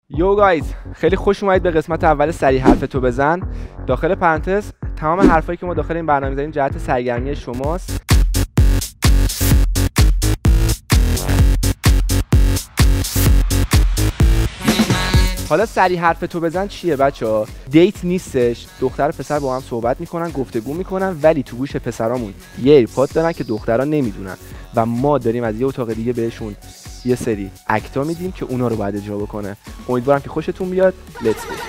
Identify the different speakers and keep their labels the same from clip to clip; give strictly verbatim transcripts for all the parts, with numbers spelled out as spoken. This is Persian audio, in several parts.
Speaker 1: یو گایز، خیلی خوش اومدید به قسمت اول سری حرف تو بزن. داخل پرانتز تمام حرفایی که ما داخل این برنامه زدیم جهت سرگرمی شماست. حالا سری حرف تو بزن چیه بچه‌ها؟ دیت نیستش، دختر و پسر با هم صحبت میکنن، گفتگو میکنن، ولی تو گوش پسرامون یه ایرپاد دارن که دخترها نمیدونن و ما داریم از یه اتاق دیگه بهشون یه سری اکتا میدیم که اونا رو باید اجرا بکنه. امیدوارم که خوشتون بیاد. لیتس گو.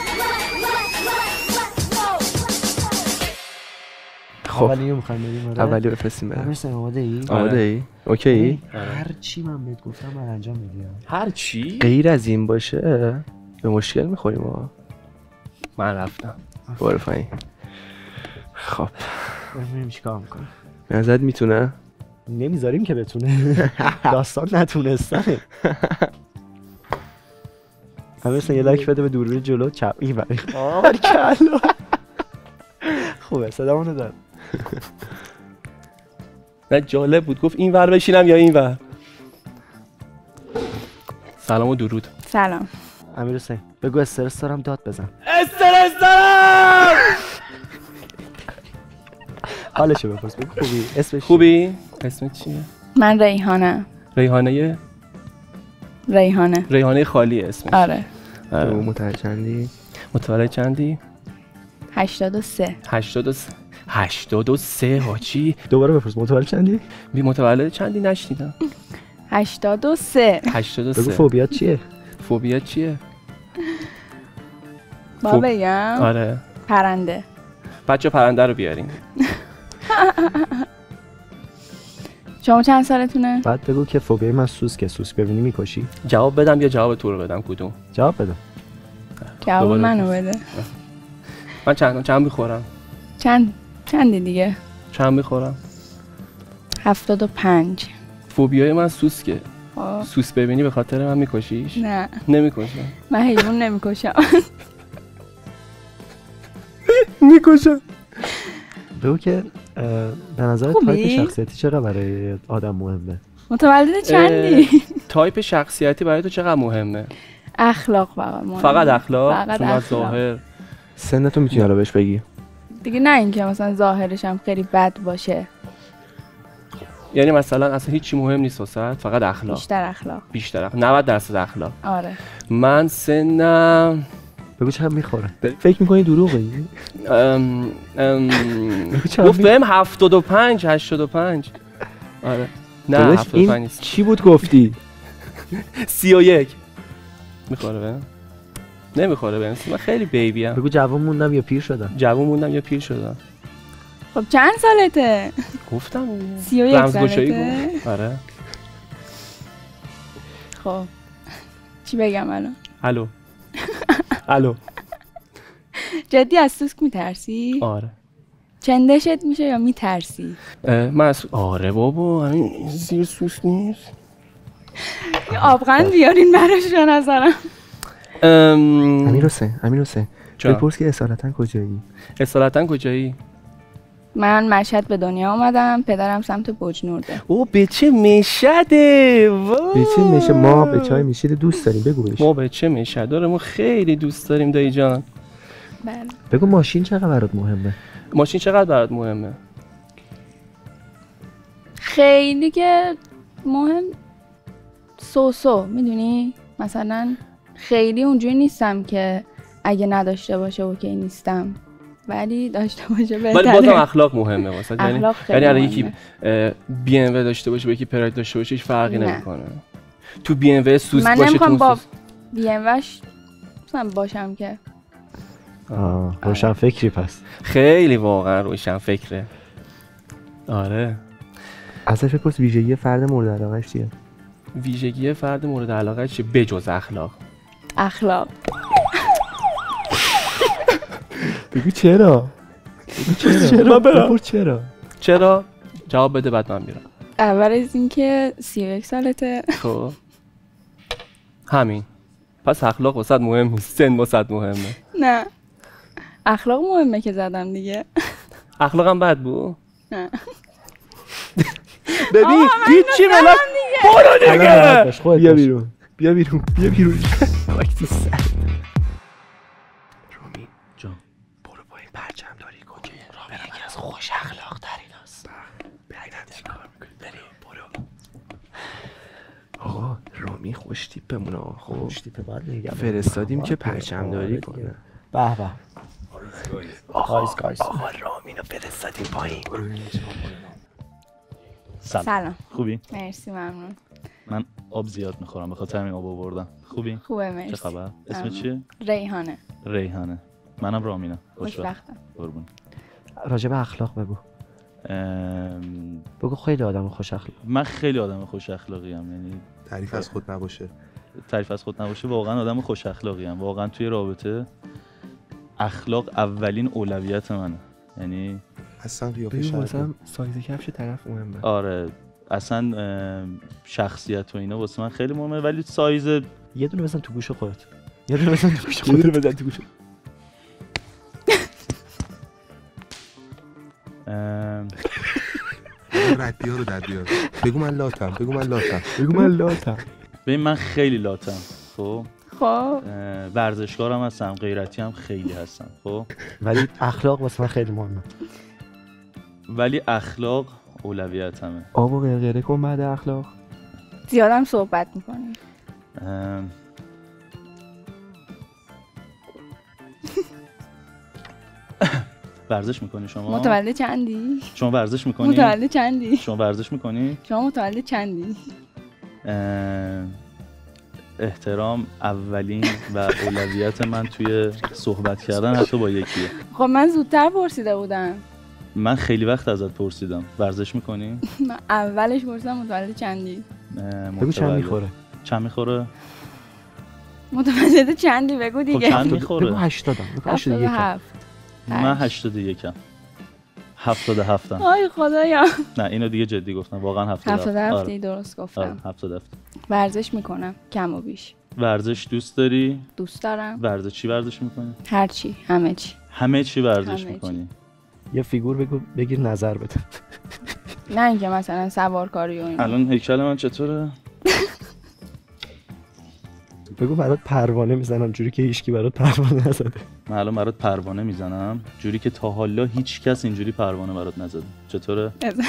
Speaker 1: خب
Speaker 2: اولیو می‌خوایم بریم.
Speaker 1: اولیو بفرستیم بریم.
Speaker 2: همین آماده ای؟
Speaker 1: آماده ای؟ اوکی؟
Speaker 2: هر چی من بهت گفتم من انجام میدم.
Speaker 3: هر چی؟
Speaker 1: غیر از این باشه به مشکل میخوریم ها.
Speaker 3: من رفتم.
Speaker 1: برو پایین. خب
Speaker 2: ببینیم چیکار می‌کنه.
Speaker 1: به نظرت میتونه؟
Speaker 2: نمیذاریم که بتونه. داستان نتونستنه. همین یه لایک بده به دوربین جلو چپ این بری. آره کلا. خوبه صدامونو داد.
Speaker 3: نه جالب بود، گفت این ور بشینم یا این ور. سلام و درود.
Speaker 4: سلام.
Speaker 2: امیر حسین بگو استرس دارم داد بزن.
Speaker 3: استرس دارم.
Speaker 2: حالشو بپرس بگو خوبی؟ اسمش
Speaker 3: خوبی؟ اسمت چیه؟
Speaker 4: من ریحانه.
Speaker 3: ریحانه؟
Speaker 4: ریحانه.
Speaker 3: ریحانه خالی اسمش.
Speaker 4: آره.
Speaker 3: آره.
Speaker 1: متولد چندی؟
Speaker 3: متولد چندی؟
Speaker 4: هشتاد و سه.
Speaker 3: هشتاد و سه. هشتاد و سه حاجی.
Speaker 2: دوباره بپرس متولد چندی؟
Speaker 3: بی متولد چندی نشنیدم.
Speaker 4: هشتاد و سه.
Speaker 3: هشتاد و سه.
Speaker 2: بگو فوبیات چیه؟
Speaker 3: فوبیات چیه؟
Speaker 4: با
Speaker 3: فوب...
Speaker 4: بگم؟
Speaker 3: آره.
Speaker 4: پرنده.
Speaker 3: بچه پرنده رو بیارین.
Speaker 4: شما چند سالتونه؟
Speaker 2: بعد بگو که فوبیای من سوسکه، سوسک ببینی میکشی؟
Speaker 3: جواب بدم یا جواب تو رو بدم کدوم؟
Speaker 2: جواب بده.
Speaker 4: جواب منو بده.
Speaker 3: من چند چند میخورم؟
Speaker 4: چند چندی دیگه؟
Speaker 3: چند میخورم؟
Speaker 4: هفتاد و پنج.
Speaker 3: فوبیای من سوسکه.
Speaker 4: آه.
Speaker 3: سوس ببینی به خاطر من میکشیش؟
Speaker 4: نه
Speaker 3: نمیکشم.
Speaker 4: من حیوان نمیکشم.
Speaker 3: میکشم.
Speaker 2: بگو که به نظر
Speaker 4: خوبی؟
Speaker 2: تایپ شخصیتی چقدر برای آدم مهمه؟
Speaker 4: متولد چندی؟
Speaker 3: تایپ شخصیتی برای تو چقدر مهمه؟
Speaker 4: اخلاق فقط مهمه.
Speaker 3: فقط اخلاق؟
Speaker 4: فقط
Speaker 3: صورت
Speaker 4: اخلاق.
Speaker 3: ظاهر؟
Speaker 1: سنتو میتونی حالا بهش بگی؟
Speaker 4: دیگه نه اینکه مثلا ظاهرش هم خیلی بد باشه.
Speaker 3: یعنی مثلا اصلا هیچی مهم نیست واسه فقط اخلاق.
Speaker 4: بیشتر اخلاق.
Speaker 3: بیشتر اخلاق. نود درصد اخلاق.
Speaker 4: آره.
Speaker 3: من سنم
Speaker 2: بگو چند میخوره؟
Speaker 1: فکر میکنی دروغه؟
Speaker 3: ام ام گفت بهم هفتاد و پنج هشتاد و پنج. آره. نه هفتاد و پنج نیست.
Speaker 1: چی بود گفتی؟
Speaker 3: سی و یک. میخوره بهم؟ نمیخوره بهم. من خیلی بیبی ام.
Speaker 2: بگو جوان موندم یا پیر شدم؟
Speaker 3: جوان موندم یا پیر شدم؟
Speaker 4: خب چند سالته؟
Speaker 3: گفتم
Speaker 4: سی و یک سالته؟
Speaker 3: گفت. آره.
Speaker 4: خب چی بگم الان؟
Speaker 3: الو. الو.
Speaker 4: جدی از سوسک میترسی؟
Speaker 3: آره.
Speaker 4: چندشت میشه یا میترسی؟
Speaker 3: من از آره بابا همین زیر سوس نیست.
Speaker 4: یه آبغن بیارین براش به نظرم.
Speaker 1: امیر حسین امیر حسین بپرس که اصالتا کجایی؟
Speaker 3: اصالتا کجایی؟
Speaker 4: من مشهد به دنیا آمدم، پدرم سمت بجنورده.
Speaker 3: او بچه مشهده.
Speaker 1: بچه مشه ما به چای میشید دوست داریم بگو بهش.
Speaker 3: ما بچه مشهد داره ما خیلی دوست داریم دایی جان.
Speaker 4: بله.
Speaker 2: بگو ماشین چقدر برات مهمه؟
Speaker 3: ماشین چقدر برات مهمه؟
Speaker 4: خیلی که مهم سوسو میدونی؟ مثلا خیلی اونجوری نیستم که اگه نداشته باشه اوکی نیستم، ولی داشته باشه بهتره.
Speaker 3: ولی بازم اخلاق مهمه واسه. یعنی
Speaker 4: یعنی
Speaker 3: اگه یکی بی ام و داشته باشه با یکی پراید داشته باشه هیچ فرقی نمیکنه. تو بی ام و سوس
Speaker 4: من
Speaker 3: باشه تو
Speaker 4: نمیخوام با
Speaker 3: سوس.
Speaker 4: بی ام وش مثلا باشم که
Speaker 2: آه روشن فکری پس.
Speaker 3: خیلی واقعا روشن فکره. آره.
Speaker 1: ازش بپرس ویژگی فرد مورد علاقه‌اش چیه؟
Speaker 3: ویژگی فرد مورد علاقه چیه بجز اخلاق؟
Speaker 4: اخلاق.
Speaker 1: بگو چرا؟ بگو چرا؟
Speaker 3: چرا برم؟
Speaker 1: چرا؟
Speaker 3: چرا؟ جواب بده بعد من میرم.
Speaker 4: اول از اینکه سی و یک سالته.
Speaker 3: خب همین. پس اخلاق واسط مهم نیست، سن واسط مهمه.
Speaker 4: نه اخلاق مهمه که زدم دیگه.
Speaker 3: اخلاقم بد بود؟
Speaker 4: نه.
Speaker 3: ببین هیچی بلد. برو دیگه.
Speaker 2: بیا بیرون
Speaker 1: بیا بیرون بیا بیرون
Speaker 2: خاک تو سر.
Speaker 1: رومی
Speaker 3: جان
Speaker 1: برو با این پرچم داری کوکه.
Speaker 2: رامی یکی از خوش اخلاق ترین هست.
Speaker 1: ببینم چی کار میکنی. بریم برو. آقا رومی خوش تیپمونه. خب
Speaker 2: خوش تیپه باید بگم.
Speaker 1: فرستادیم که پرچم داری کنه.
Speaker 2: به به.
Speaker 1: آقا آقا رامینو فرستادیم پایین.
Speaker 5: سلام.
Speaker 4: سلام.
Speaker 5: خوبی؟
Speaker 4: مرسی ممنون.
Speaker 5: من آب زیاد میخورم به خاطر همین آب آوردم. خوبی؟
Speaker 4: خوبه مرسی.
Speaker 5: چه خبر؟ اسم
Speaker 4: ممنون.
Speaker 5: چیه؟
Speaker 4: ریحانه.
Speaker 5: ریحانه. منم رامینم.
Speaker 4: خوشبختم.
Speaker 5: قربون.
Speaker 2: راجع به اخلاق بگو.
Speaker 5: ام...
Speaker 2: بگو خیلی آدم خوش اخلاق.
Speaker 5: من خیلی آدم خوش اخلاقی ام. یعنی
Speaker 6: تعریف از خود نباشه.
Speaker 5: تعریف از خود نباشه، واقعا آدم خوش اخلاقی ام. واقعا توی رابطه اخلاق اولین اولویت منه. یعنی
Speaker 6: اصلا قیافه
Speaker 1: ببین
Speaker 6: شرطه.
Speaker 1: واسم سایز کفش طرف مهمه.
Speaker 5: آره اصلا ام، شخصیت و اینا واسه من خیلی مهمه، ولی سایز
Speaker 2: یه دونه بزن تو گوش خودت. یه دونه بزن تو گوش
Speaker 1: یه
Speaker 2: خودت.
Speaker 1: دونه بزن تو گوش.
Speaker 5: ام،
Speaker 6: ردیار رو در بیار. بگو من لاتم. بگو من لاتم.
Speaker 1: بگو من لاتم.
Speaker 5: ببین من خیلی لاتم. خب
Speaker 4: خب
Speaker 5: اه، ورزشکارم هستم، غیرتی هم خیلی هستم. خب
Speaker 2: ولی اخلاق واسه من خیلی مهمه.
Speaker 5: ولی اخلاق اولویتمه.
Speaker 1: آب و غرغره کن بعد اخلاق.
Speaker 4: زیادم صحبت میکنی.
Speaker 5: ام، ورزش میکنی شما؟
Speaker 4: متولد چندی؟
Speaker 5: شما ورزش میکنی؟
Speaker 4: متولد چندی؟
Speaker 5: شما ورزش میکنی؟
Speaker 4: شما متولد چندی؟
Speaker 5: احترام اولین و اولویت من توی صحبت کردن حتی با یکیه.
Speaker 4: خب من زودتر پرسیده بودم.
Speaker 5: من خیلی وقت ازت پرسیدم ورزش میکنی؟
Speaker 4: من اولش پرسیدم متولد چندی؟
Speaker 2: بگو چند میخوره.
Speaker 5: چند میخوره؟
Speaker 4: متولد چندی بگو
Speaker 5: خب
Speaker 4: دیگه.
Speaker 5: چند
Speaker 2: بگو
Speaker 5: میخوره؟
Speaker 2: هشتادم. بگو هشتاد و
Speaker 4: هفتاد و
Speaker 2: یک.
Speaker 4: هفت.
Speaker 5: من هشتاد و یکم. هفتاد و هفتم.
Speaker 4: آی خدایا.
Speaker 5: نه اینو دیگه جدی گفتم، واقعا هفتاد و هفت.
Speaker 4: هفتاد و هفتی
Speaker 5: آره.
Speaker 4: درست
Speaker 5: آره
Speaker 4: گفتم.
Speaker 5: هفتاد و هفت.
Speaker 4: ورزش میکنم کم و بیش.
Speaker 5: ورزش دوست داری؟
Speaker 4: دوست دارم.
Speaker 5: ورزش چی ورزش میکنی؟
Speaker 4: هر چی، همه چی.
Speaker 5: همه چی ورزش
Speaker 4: همه
Speaker 5: میکنی؟
Speaker 2: یه فیگور بگو بگیر نظر بده.
Speaker 4: نه اینکه مثلا سوارکاری و اینا.
Speaker 5: الان هیکل من چطوره؟
Speaker 2: بگو برات پروانه میزنم جوری که هیچکی برات پروانه نزده.
Speaker 5: من الان برات پروانه میزنم جوری که تا حالا هیچ کس اینجوری پروانه برات نزده. چطوره؟
Speaker 4: بزن.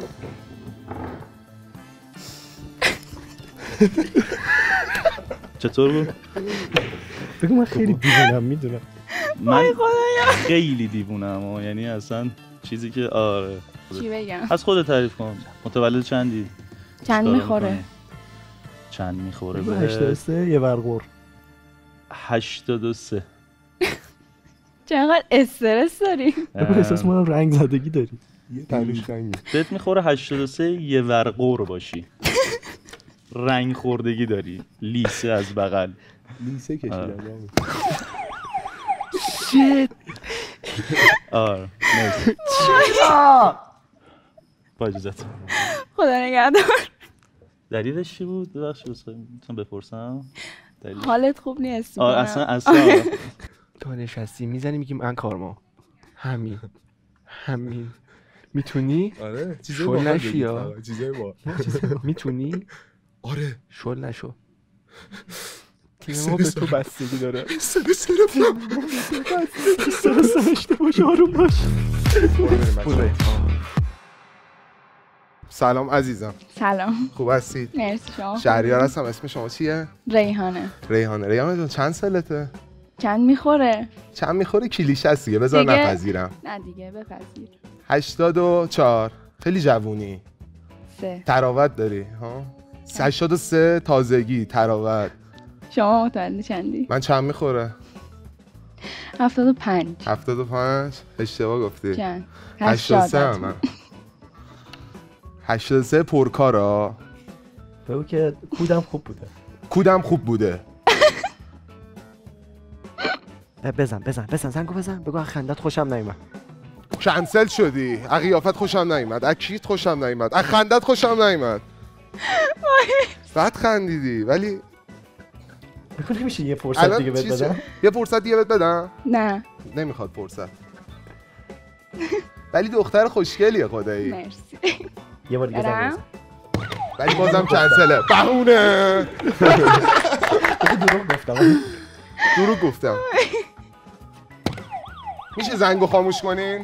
Speaker 5: چطور بود؟
Speaker 2: بگو من خیلی دیوونم میدونم.
Speaker 5: من خیلی دیوونم و یعنی اصلا چیزی که آره.
Speaker 4: چی بگم؟
Speaker 5: از خودت تعریف کن. متولد چندی؟
Speaker 4: چند
Speaker 5: چیکار
Speaker 4: میخوره؟
Speaker 5: می‌کنی؟ چند میخوره؟
Speaker 2: بگو هشتاد و سه یه ورقور.
Speaker 5: هشتاد و سه.
Speaker 4: چقدر استرس داری؟
Speaker 2: بگو احساس می‌کنم رنگ زدگی داری.
Speaker 6: یه تنش رنگی.
Speaker 5: بهت میخوره هشتاد و سه یه ورقور باشی. رنگ خوردگی داری. لیسه از بغل.
Speaker 6: لیسه کشیدم.
Speaker 1: شیت.
Speaker 5: آره مرسی. با اجازت.
Speaker 4: خدا نگهدار.
Speaker 5: دلیلش چی بود؟ ببخشید میتونم بپرسم؟ دلیل
Speaker 4: حالت خوب نیست.
Speaker 5: آره اصلا اصلا
Speaker 1: تو نشستی میزنی میگی من کارما. همین. همین. میتونی؟
Speaker 6: آره چیزای
Speaker 1: شل
Speaker 6: باحال
Speaker 1: نشی
Speaker 6: بگید
Speaker 1: یا؟
Speaker 6: فقط. چیزای باحال.
Speaker 1: میتونی؟
Speaker 6: آره
Speaker 1: شل نشو. تیم ما به تو بستگی داره.
Speaker 6: سر سر
Speaker 2: سر سرشته باش آروم باش.
Speaker 6: سلام عزیزم.
Speaker 4: سلام.
Speaker 6: خوب هستید؟
Speaker 4: مرسی شما.
Speaker 6: شهریار هستم. اسم شما چیه؟
Speaker 4: ریحانه.
Speaker 6: ریحانه. ریحانه جان چند سالته؟
Speaker 4: چند میخوره؟
Speaker 6: چند میخوره کلیشه است دیگه. بذار
Speaker 4: دیگه؟
Speaker 6: نپذیرم.
Speaker 4: نه دیگه بپذیر.
Speaker 6: هشتاد و چهار. خیلی جوونی.
Speaker 4: سه.
Speaker 6: تراوت داری ها؟ هشتاد و سه تازگی تراوت.
Speaker 4: شما متولد چندی؟
Speaker 6: من چند میخوره؟
Speaker 4: هفتاد و پنج.
Speaker 6: هفتاد و پنج. اشتباه گفتی.
Speaker 4: چند؟
Speaker 6: هشتاد و سه
Speaker 4: هشتاد.
Speaker 6: من. هشتاد و سه پرکارا.
Speaker 2: بگو که کودم خوب بوده.
Speaker 6: کودم خوب بوده.
Speaker 2: بزن بزن بزن زنگو بزن. بگو از خندت خوشم نیومد.
Speaker 6: کنسل شدی. از قیافت خوشم نیومد. از کیت خوشم نیومد. از خندت خوشم نیومد. بعد خندیدی ولی
Speaker 2: بگو نمیشه یه فرصت
Speaker 6: الان
Speaker 2: دیگه بهت
Speaker 6: چیز
Speaker 2: بدم؟
Speaker 6: شد؟ یه فرصت دیگه بهت بدم؟
Speaker 4: نه.
Speaker 6: نمیخواد فرصت. ولی دختر خوشگلیه خدایی.
Speaker 4: مرسی.
Speaker 2: یه بار دیگه زنگ
Speaker 4: برم؟
Speaker 2: بزن.
Speaker 6: ولی بازم کنسله. بهونه.
Speaker 2: دروغ گفتم.
Speaker 6: دروغ گفتم. میشه زنگو خاموش کنین؟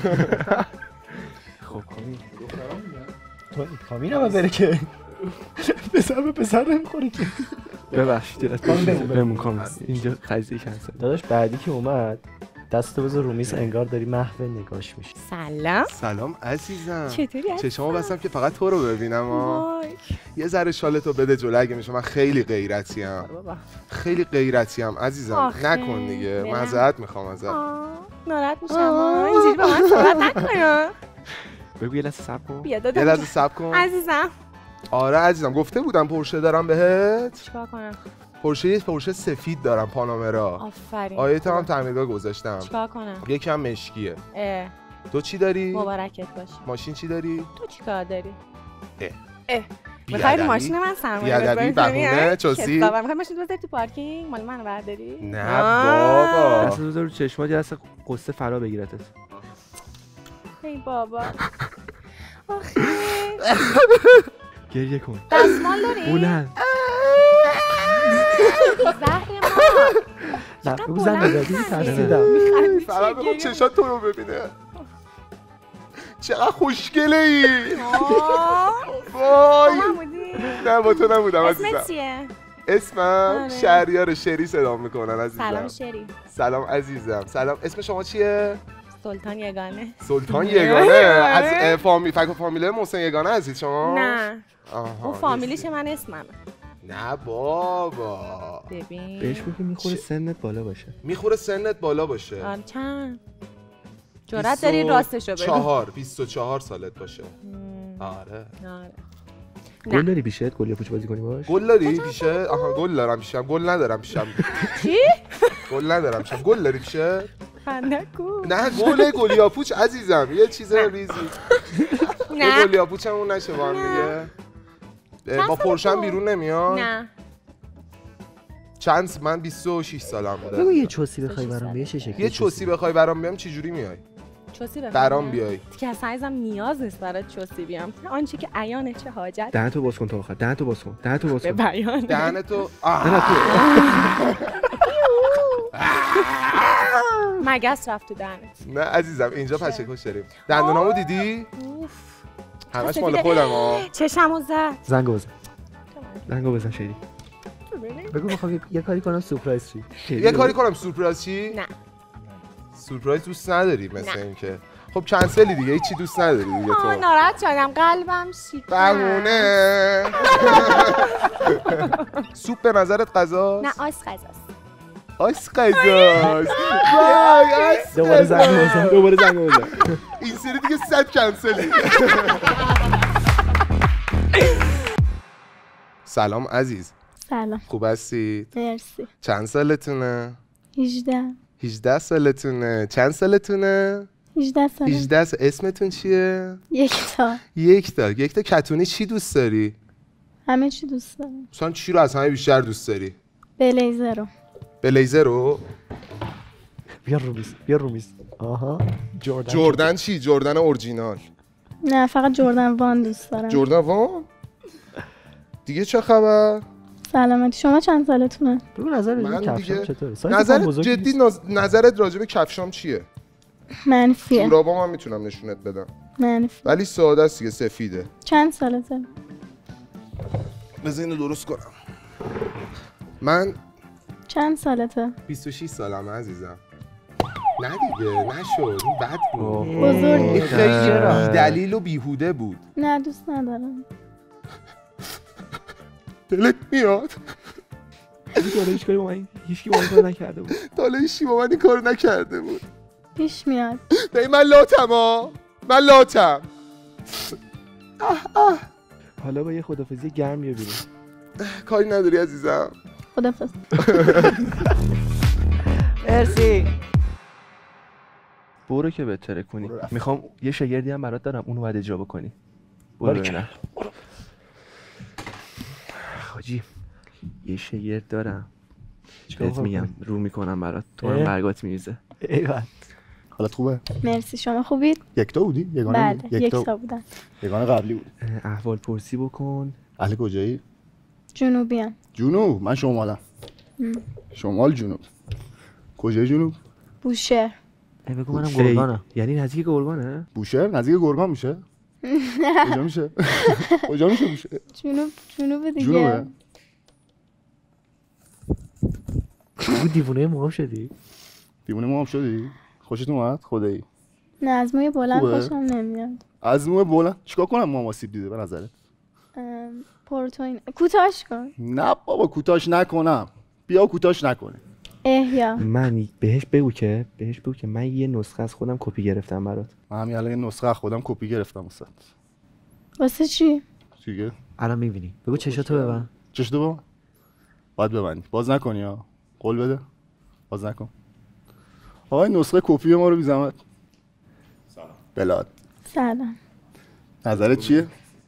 Speaker 2: خب کامی تو کامی رو بره که پسر به پسر نمیخوره که.
Speaker 1: ببخشید بمون کامی اینجا قضیه کنسل.
Speaker 2: داداش بعدی که اومد دستو بذار رو میز، انگار داری محو نگاش میشی.
Speaker 7: سلام.
Speaker 6: سلام عزیزم.
Speaker 7: چطوری هستی؟
Speaker 6: چشمو بستم که فقط تو رو ببینم ها. یه ذره شالتو بده جلو اگه میشه. من خیلی غیرتی ام. خیلی غیرتی ام عزیزم. نکن دیگه. معذرت میخوام ازت.
Speaker 7: ناراحت میشم. اینجوری با من صحبت نکن.
Speaker 1: بگو یه لحظه صبر کن.
Speaker 7: بیا داداش.
Speaker 6: یه لحظه صبر کن.
Speaker 7: عزیزم.
Speaker 6: آره عزیزم گفته بودم پورشه دارم بهت.
Speaker 7: چیکار کنم؟
Speaker 6: پورشه یه پورشه سفید دارم پانامرا.
Speaker 7: آفرین.
Speaker 6: آیت هم تعمیرگاه گذاشتم.
Speaker 7: چیکار کنم؟
Speaker 6: یکم مشکیه.
Speaker 7: اه.
Speaker 6: تو چی داری؟
Speaker 7: مبارکت باشه.
Speaker 6: ماشین چی داری؟
Speaker 7: تو چیکار داری؟
Speaker 6: اه.
Speaker 7: اه. میخوای رو ماشین من سرمایه
Speaker 6: بیادبی بهونه چوسی.
Speaker 7: بابا میخوای ماشین بذاری تو پارکینگ مال منو برداری؟
Speaker 6: نه بابا.
Speaker 1: دست بذار رو چشمات یه دست قصه فرا بگیرتت.
Speaker 7: ای بابا. آخه.
Speaker 1: گریه کن.
Speaker 7: دستمال داری؟
Speaker 1: بلند.
Speaker 7: زهر ما.
Speaker 2: نه بگو زن بزادی ترسیدم.
Speaker 6: فقط بگم چشات تو رو ببینه. چقدر خوشگله ای. وای. نه با تو نبودم عزیزم.
Speaker 7: اسمت چیه؟
Speaker 6: اسمم شهریار شری صدا میکنن عزیزم.
Speaker 7: سلام شری.
Speaker 6: سلام عزیزم. سلام. اسم شما چیه؟
Speaker 7: سلطان یگانه.
Speaker 6: سلطان یگانه. از فامیل فکر فامیله محسن یگانه هستید شما؟
Speaker 7: نه.
Speaker 6: آها.
Speaker 7: اون فامیلیش من اسممه.
Speaker 6: نه بابا.
Speaker 7: ببین.
Speaker 1: بهش بگو میخوره سنت بالا باشه.
Speaker 6: میخوره سنت بالا باشه.
Speaker 7: آره چند؟ جرأت داری راستشو بگو.
Speaker 6: چهار بیست و چهار سالت باشه. آره.
Speaker 7: آره.
Speaker 1: گل داری پیشت؟ گل یا پوچ بازی کنی باش؟
Speaker 6: گل داری پیشه؟ آها گل دارم پیشم. گل ندارم پیشم.
Speaker 7: چی؟
Speaker 6: گل ندارم پیشم. گل داری پیشه؟
Speaker 7: نکو.
Speaker 6: نه گل گلیاپوچ عزیزم. یه چیز ریزی. نه گلیاپوچمون نشه با هم دیگه. با پرشم بیرون نمیاد؟
Speaker 7: نه.
Speaker 6: چند من بیست و شش سالم بوده.
Speaker 2: بگو یه چوسی بخوای برام بیای چه شکلی؟
Speaker 6: یه چوسی بخوای برام بیام چه جوری میای؟
Speaker 7: چوسی بخوام
Speaker 6: برام بیای.
Speaker 7: که اصلا عزیزم نیاز نیست برات چوسی بیام. آنچه که عیانه چه حاجت.
Speaker 1: دهنتو باز کن تا آخر. دهنتو باز کن. دهنتو باز
Speaker 7: به
Speaker 1: کن.
Speaker 7: بیان.
Speaker 6: دهنتو
Speaker 7: مگس رفت تو دهنت.
Speaker 6: نه عزیزم اینجا پشکوش داریم. دندونامو دیدی؟ همش مال خودم ها.
Speaker 7: چشمو زد.
Speaker 2: زنگو بزن.
Speaker 1: زنگو بزن شدی.
Speaker 2: بگو میخوام یه کاری کنم سورپرایز شی.
Speaker 6: یه کاری کنم سورپرایز چی؟
Speaker 7: نه.
Speaker 6: سورپرایز دوست نداری مثل اینکه. خب کنسلی دیگه. هیچی دوست نداری دیگه تو.
Speaker 7: آه ناراحت شدم قلبم شید.
Speaker 6: بهونه. سوپ به نظرت غذاست؟
Speaker 7: نه آش غذاست.
Speaker 6: آش غذاست. وای آش.
Speaker 2: دوباره زنگ بزن.
Speaker 1: دوباره زنگ بزن.
Speaker 6: این سری دیگه صد کنسلی. سلام عزیز.
Speaker 4: سلام.
Speaker 6: خوب هستید؟
Speaker 4: مرسی.
Speaker 6: چند سالتونه؟
Speaker 4: هجده.
Speaker 6: هجده سالتونه. چند سالتونه؟
Speaker 4: هجده سال.
Speaker 6: هجده سال. اسمتون چیه؟
Speaker 4: یک تا.
Speaker 6: یک تا. یک تا کتونی چی دوست داری؟
Speaker 4: همه چی دوست دارم.
Speaker 6: مثلا چی رو از همه بیشتر دوست داری؟
Speaker 4: بلیزر رو.
Speaker 6: بلیزر رو؟
Speaker 2: بیا رو میز. بیا رو میز. آها. جردن.
Speaker 6: جردن چی؟ جردن اورجینال.
Speaker 4: نه فقط جردن وان دوست دارم.
Speaker 6: جردن وان؟ دیگه چه خبر؟
Speaker 4: سلامتی. شما چند سالتونه؟
Speaker 2: بگو نظر
Speaker 6: من
Speaker 2: کفشام
Speaker 6: دیگه
Speaker 2: چطوره؟
Speaker 6: نظرت جدی نز... نظرت راجع به کفشام چیه؟
Speaker 4: منفیه.
Speaker 6: جورابام هم میتونم نشونت بدم.
Speaker 4: منفی.
Speaker 6: ولی ساده است دیگه سفیده.
Speaker 4: چند سالته؟
Speaker 6: بذار اینو درست کنم. من
Speaker 4: چند سالته؟
Speaker 6: بیست و شش سالمه عزیزم. نه دیگه نشد. این بد بود.
Speaker 4: بزرگی.
Speaker 6: این خیلی بی‌دلیل و بیهوده بود.
Speaker 4: نه دوست ندارم.
Speaker 6: دلت میاد؟
Speaker 1: دیگه هیچ کاری با من هیچ کی با من کار نکرده بود.
Speaker 6: تا هیچ با من این کارو نکرده بود.
Speaker 4: پیش میاد.
Speaker 6: دایی من لاتم ها. من لاتم.
Speaker 1: حالا با یه خدافظی گرم بیا بیرون.
Speaker 6: کاری نداری عزیزم.
Speaker 4: خدافظ.
Speaker 2: مرسی.
Speaker 1: برو که بهتره کنی. میخوام یه شگردی هم برات دارم اونو باید اجرا کنی. برو ببینم. حاجی یه شگرد دارم. بهت میگم رو میکنم برات. تو هم برگات میریزه.
Speaker 2: ایول. حالت خوبه؟
Speaker 4: مرسی. شما خوبید؟
Speaker 2: یک تا بودی؟ یگانه
Speaker 4: بله
Speaker 2: بود؟
Speaker 4: یک تا بودن.
Speaker 2: یگانه قبلی بود.
Speaker 1: احوال پرسی بکن.
Speaker 2: اهل کجایی؟
Speaker 4: جنوبی هم.
Speaker 2: جنوب. من شمالم.
Speaker 8: شمال جنوب. کجای جنوب؟
Speaker 7: بوشهر.
Speaker 2: ای بگو منم گرگانم.
Speaker 1: یعنی نزدیک گرگانه؟
Speaker 8: بوشهر نزدیک گرگان میشه؟ کجا میشه؟ کجا میشه بوشهر؟
Speaker 7: جنوب جنوب دیگه.
Speaker 8: جنوبه.
Speaker 2: بگو دیوونه موام شدی؟
Speaker 8: دیوونه موام شدی؟ خوشت اومد خدایی؟
Speaker 7: نه از موی بلند خوشم نمیاد.
Speaker 8: از موی بلند چیکار کنم موام آسیب دیده به نظرت؟
Speaker 7: پورتوین کوتاش کن.
Speaker 8: نه بابا کوتاش نکنم. بیا کوتاش نکنه.
Speaker 7: احیا.
Speaker 1: من بهش بگو که بهش بگو که من یه نسخه از خودم کپی گرفتم برات.
Speaker 8: من همین الان یه نسخه از خودم کپی گرفتم واسه.
Speaker 7: واسه چی؟
Speaker 8: دیگه
Speaker 2: الان میبینی. بگو چشاتو ببند.
Speaker 8: چشتو ببند. باید ببندی. باز نکنی ها. قول بده. باز نکن. آقا این نسخه کپی ما رو بی زحمت. سلام. بلاد.
Speaker 7: سلام.
Speaker 8: نظرت چیه؟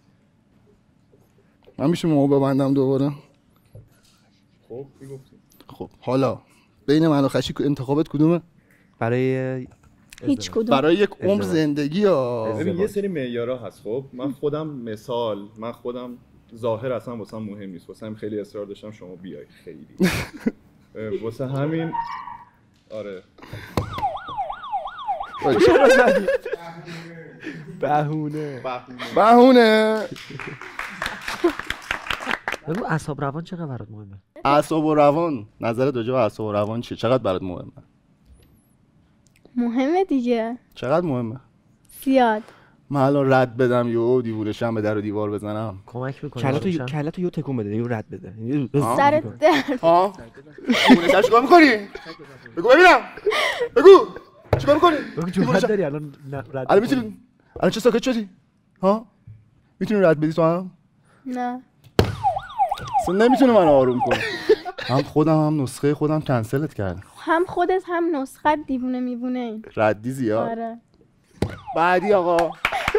Speaker 8: من میشه موها ببندم دوباره؟
Speaker 6: خب میگفتی.
Speaker 8: خب حالا بین من و خشی انتخابت کدومه؟
Speaker 1: برای
Speaker 7: هیچ کدوم.
Speaker 8: برای یک عمر زندگی ها.
Speaker 6: ببین یه سری معیارا هست. خب من خودم مثال من خودم ظاهر اصلا واسم مهم نیست. واسم خیلی اصرار داشتم شما بیای خیلی. واسه همین آره.
Speaker 1: چرا زدی؟ بهونه
Speaker 8: بهونه.
Speaker 2: بگو اعصاب روان چقدر برات مهمه؟
Speaker 8: اعصاب و روان. نظرت راجع به اعصاب و روان چیه؟ چقدر برات مهمه؟
Speaker 7: مهمه دیگه.
Speaker 8: چقدر مهمه؟
Speaker 7: زیاد.
Speaker 8: من الان رد بدم یو دیوونشم به در و دیوار بزنم.
Speaker 2: کمک میکنه.
Speaker 1: کلاتو کلاتو یو تکون بده یو رد بده.
Speaker 7: سرت درد.
Speaker 8: ها؟ دیوونشم چیکار می‌کنی؟ بگو ببینم. بگو. چیکار می‌کنی؟
Speaker 2: بگو جواب داری الان رد.
Speaker 8: الان میتونی الان چه ساکت شدی؟ ها؟ میتونی رد بدی تو هم؟
Speaker 7: نه.
Speaker 8: اصلا نمیتونه من آروم کنه. هم خودم هم نسخه خودم کنسلت کردم.
Speaker 7: هم خودت هم نسخه دیوونه میوونه این.
Speaker 8: ردی زیاد.
Speaker 7: آره.
Speaker 8: بعدی آقا.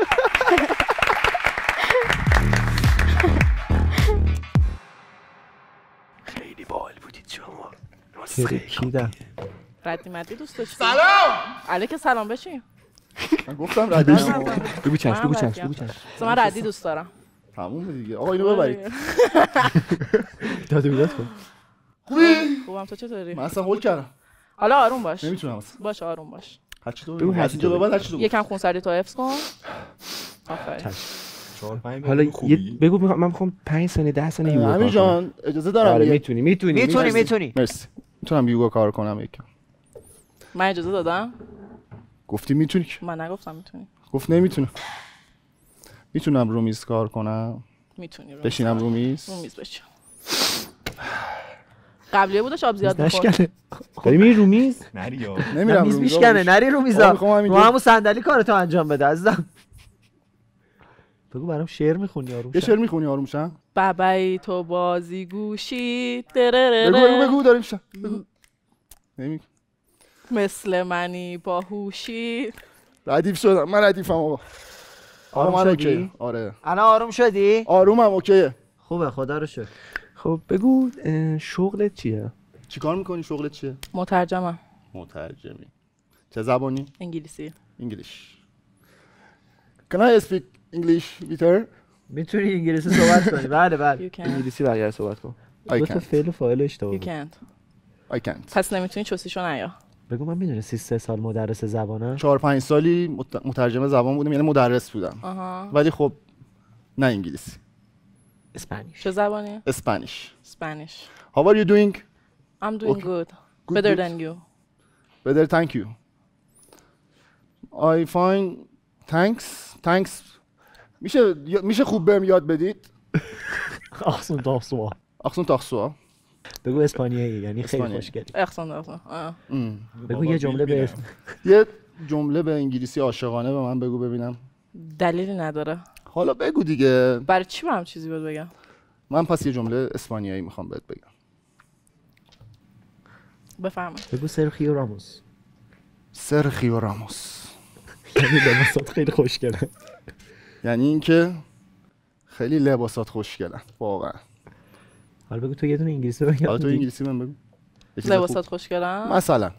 Speaker 1: خیلی باحال بودید شما.
Speaker 2: نسخه کیدم.
Speaker 9: ردی مدی دوست داشتی؟
Speaker 8: سلام.
Speaker 9: علیک سلام بشین.
Speaker 8: من گفتم ردی.
Speaker 1: بگو چش بگو چش بگو چش.
Speaker 9: من ردی دوست دارم.
Speaker 8: تمومه دیگه. آقا اینو ببرید.
Speaker 2: داد بیداد کن.
Speaker 8: خوبی؟
Speaker 9: خوبم تو چطوری؟
Speaker 8: من اصلا هول کردم.
Speaker 9: حالا آروم باش.
Speaker 8: نمیتونم اصلا.
Speaker 9: باش آروم باش.
Speaker 8: هرچی تو
Speaker 1: بگو
Speaker 8: هرچی تو ببر هرچی تو.
Speaker 9: یکم خونسردی تو حفظ کن. آفرین.
Speaker 1: حالا بگو من میخوام پنج ثانیه ده ثانیه یوگا
Speaker 8: همین جان اجازه دارم.
Speaker 1: آره میتونی میتونی
Speaker 2: میتونی میتونی.
Speaker 8: مرسی. میتونم یوگا کار کنم یکم.
Speaker 9: من اجازه دادم؟
Speaker 8: گفتی میتونی که؟
Speaker 9: من نگفتم میتونی.
Speaker 8: گفت نمیتونم. میتونم رو میز کار کنم؟
Speaker 9: میتونی رو
Speaker 8: بشینم رو میز؟
Speaker 9: رو میز بشین. قبلیه بودش آب زیاد
Speaker 2: می‌خورد.
Speaker 1: داری میری رو میز؟
Speaker 6: نری یا
Speaker 8: نمیرم
Speaker 2: میز میشکنه نری رو میزا. رو همون صندلی کارتو انجام بده عزیزم. بگو برام شعر میخونی آروم
Speaker 8: یه شعر میخونی آروم شم؟
Speaker 9: بابای تو بازی گوشی
Speaker 8: بگو بگو بگو داریم شم. بگو. نمی
Speaker 9: مثل منی باهوشی.
Speaker 8: ردیف شدم. من ردیفم آقا.
Speaker 2: آروم
Speaker 8: من
Speaker 2: شدی؟
Speaker 8: اوکی. آره.
Speaker 2: الان آروم شدی؟
Speaker 8: آرومم اوکیه.
Speaker 2: خوبه خدا رو شکر.
Speaker 1: خب بگو شغلت چیه؟
Speaker 8: چیکار میکنی؟ شغلت چیه؟
Speaker 9: مترجمم.
Speaker 8: مترجمی. چه زبانی؟
Speaker 9: انگلیسی.
Speaker 8: انگلیش. Can I speak English with her?
Speaker 2: میتونی انگلیسی صحبت کنی. بله بله.
Speaker 1: انگلیسی برگرد صحبت کن.
Speaker 8: I
Speaker 2: دو تا
Speaker 8: can't.
Speaker 2: فعل و فاعل اشتباه
Speaker 9: You
Speaker 2: بود.
Speaker 9: can't.
Speaker 8: I can't.
Speaker 9: پس نمیتونی چوسیشو نیا.
Speaker 2: بگو من میدونستی سه سال مدرس زبانم.
Speaker 8: چهار پنج سالی مت- مترجم زبان بودم یعنی مدرس بودم.
Speaker 9: آها.
Speaker 8: ولی خب نه انگلیسی.
Speaker 2: اسپانیش.
Speaker 9: چه زبانی؟
Speaker 8: اسپانیش.
Speaker 9: Spanish.
Speaker 8: How are you doing?
Speaker 9: I'm doing
Speaker 8: Okay.
Speaker 9: good.
Speaker 8: Good,
Speaker 9: Better
Speaker 8: good.
Speaker 9: than you.
Speaker 8: Better, thank you. I find thanks. Thanks. میشه میشه خوب بهم یاد بدید؟
Speaker 2: آخسون تاخسوا.
Speaker 8: آخسون تاخسوا.
Speaker 2: بگو اسپانیایی یعنی خیلی
Speaker 8: اسپانیایی.
Speaker 2: خوشگلی.
Speaker 9: احسان احسان. آه.
Speaker 2: بگو یه جمله به
Speaker 8: یه جمله به انگلیسی عاشقانه به من بگو ببینم.
Speaker 9: دلیلی نداره.
Speaker 8: حالا بگو دیگه.
Speaker 9: برای چی برام چیزی بهت بگم؟
Speaker 8: من پس یه جمله اسپانیایی میخوام بهت بگم.
Speaker 9: بفرمایید.
Speaker 2: بگو سرخیو راموس.
Speaker 8: سرخیو راموس.
Speaker 2: یعنی لباسات خیلی خوشگله.
Speaker 8: یعنی اینکه خیلی لباسات خوشگلن واقعا.
Speaker 2: حالا بگو تو یه دونه انگلیسی بگم.
Speaker 8: حالا تو انگلیسی من بگو.
Speaker 9: لباسات خوشگلن؟
Speaker 8: مثلا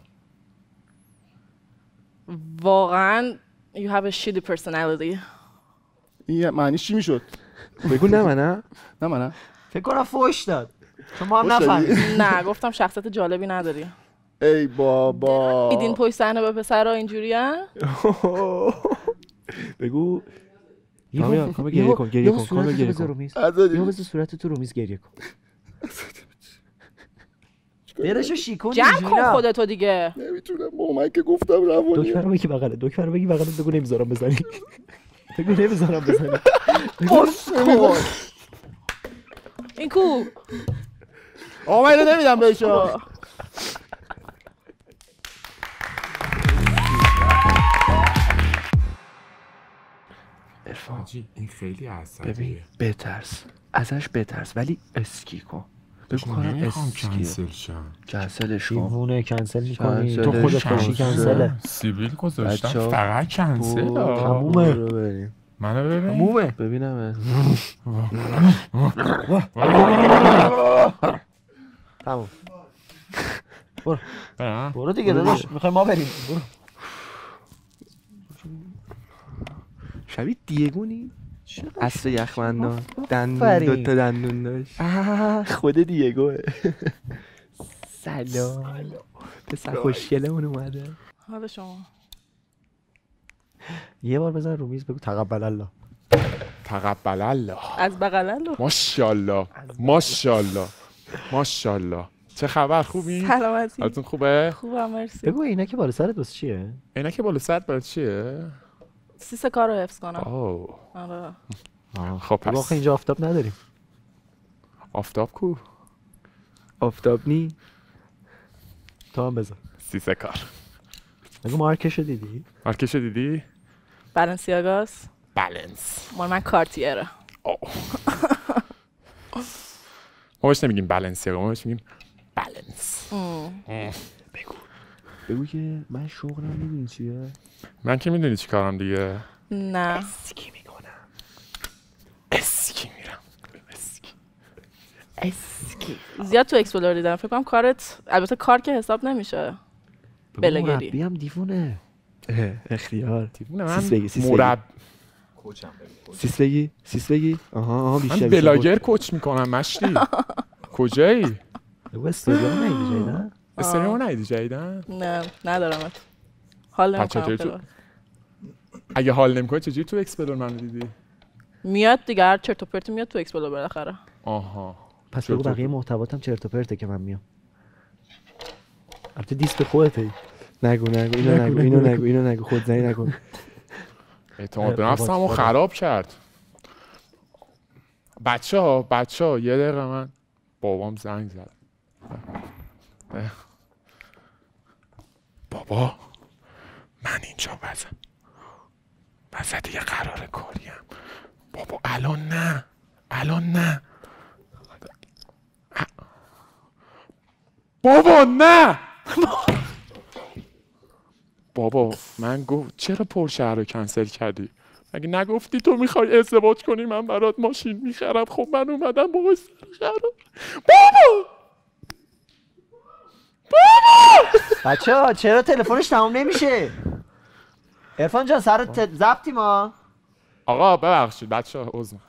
Speaker 9: واقعا you have a shitty personality.
Speaker 8: این معنیش چی میشد؟
Speaker 1: بگو نه منم.
Speaker 8: نه منم.
Speaker 2: فکر کنم فوش داد. شما هم نفهمید.
Speaker 9: نه گفتم شخصیت جالبی نداری.
Speaker 8: ای بابا
Speaker 9: میدین پشت صحنه به پسرا اینجوریه؟
Speaker 1: بگو
Speaker 2: کامیاب کامیاب گریه کن گریه کن کامیاب گریه کن یهو بذار صورت تو رو میز گریه کن برشو شیکون
Speaker 9: جمع کن خودتو دیگه.
Speaker 8: نمیتونم با من که گفتم روانی.
Speaker 2: دکتر بگی بغله دکتر بگی بغله بگو نمیذارم بزنی بگو نمیذارم بزنی
Speaker 9: اسکول این کو
Speaker 8: آقا من اینو نمیدم بهشو.
Speaker 1: عرفان
Speaker 10: این خیلی عصبیه.
Speaker 1: ببین بترس ازش بترس ولی اسکی کن. بگو کارم اسکیه.
Speaker 10: کنسل شم.
Speaker 1: کنسلش کن.
Speaker 2: دیوونه کنسل میکنی
Speaker 1: کنسلش
Speaker 2: تو خودت
Speaker 1: کن.
Speaker 2: باشی کنسله.
Speaker 10: سیبیل گذاشتم
Speaker 1: بچه‌ها،
Speaker 10: فقط کنسل.
Speaker 2: تمومه.
Speaker 10: منو ببین.
Speaker 2: تمومه.
Speaker 1: ببینم.
Speaker 2: تموم. برو.
Speaker 10: برم.
Speaker 2: برو دیگه داداش میخوایم ما بریم. برو.
Speaker 1: شبیه دیگونی؟ اصل یخمندان دندون دوتا دندون داشت.
Speaker 2: خود دیگوه.
Speaker 1: سلام پسر خوشگلمون اومده.
Speaker 9: حالا شما
Speaker 2: یه بار بزن رو میز بگو تقبل الله.
Speaker 10: تقبل الله.
Speaker 9: از بغل الله.
Speaker 10: ماشاءالله ماشاءالله ماشاءالله. چه خبر خوبی؟
Speaker 9: سلامتی.
Speaker 10: حالتون خوبه؟
Speaker 9: خوبم مرسی.
Speaker 2: بگو اینا که بالا سرت واسه چیه؟
Speaker 10: اینا که بالا سرت برای چیه؟
Speaker 9: سیس کار رو حفظ کنم.
Speaker 10: اوه.
Speaker 9: آره.
Speaker 10: خب پس
Speaker 2: واقعا اینجا آفتاب نداریم.
Speaker 10: آفتاب کو؟
Speaker 1: آفتاب نی؟
Speaker 2: تو هم بزن.
Speaker 10: سیس کار.
Speaker 2: بگو مارکشو دیدی؟
Speaker 10: مارکشو دیدی؟
Speaker 9: بالنسیاگاس.
Speaker 10: بالانس.
Speaker 9: مال من کارتیره.
Speaker 10: ما بهش نمیگیم بالنسیاگا، ما بهش میگیم بالانس.
Speaker 1: بگو بگو که من شغلم میدونی چیه؟
Speaker 10: من که میدونی چی کارم دیگه.
Speaker 9: نه
Speaker 1: اسکی میکنم.
Speaker 10: اسکی میرم. اسکی.
Speaker 1: اسکی.
Speaker 9: زیاد تو اکسپلور دیدم. فکر کنم کارت البته کار که حساب نمیشه. بلگری.
Speaker 2: مربی هم دیوونه.
Speaker 1: اختیار.
Speaker 10: دیوونه من.
Speaker 1: سیس بگی سیس بگی.
Speaker 10: مرب
Speaker 1: سیس بگی سیس بگی. آها آها بیشتر.
Speaker 10: من بلاگر کوچ میکنم مشتی. کجایی؟
Speaker 2: بگو استودیو نیدی جایدن؟
Speaker 10: استودیو نیدی جایدن؟
Speaker 9: نه ندارم. حال نمیکنم خیلی.
Speaker 10: اگه حال نمیکنی چجوری تو اکسپلور منو دیدی؟
Speaker 9: میاد دیگه هر چرت و پرتی میاد تو اکسپلور بالاخره.
Speaker 10: آها.
Speaker 2: پس بگو بقیه محتواتم چرت و پرته که من میام. البته دیست خودته.
Speaker 1: نگو نگو اینو نگو اینو نگو اینو نگو خودزنی نکن.
Speaker 10: اعتماد به نفسمو خراب کرد. بچه ها بچه ها یه دقیقه من بابام زنگ زد. بابا من اینجا وزم وزد یه قرار کاریم. بابا الان نه الان نه بابا نه بابا من گفت چرا پرشهر رو کنسل کردی؟ مگه نگفتی تو میخوای ازدواج کنی من برات ماشین میخرم؟ خب من اومدم با سر قرار. بابا بابا
Speaker 2: بچه ها چرا تلفنش تمام نمیشه؟ عرفان جان سر ضبطی ما.
Speaker 10: آقا ببخشید بچه ها عذر